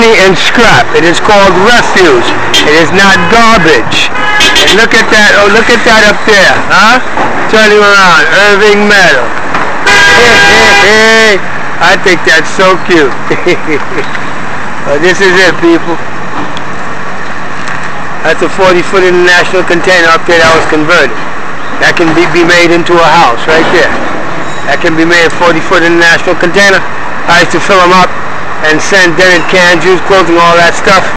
money in scrap. It is called refuse. It is not garbage. And look at that. Oh, look at that up there, huh? Turning around, Irving Metal. I think that's so cute. This is it, people. That's a 40-foot international container up there that was converted. That can be made into a house right there. That can be made a 40-foot international container. I used to fill them up and send dented canned juice, clothing, all that stuff.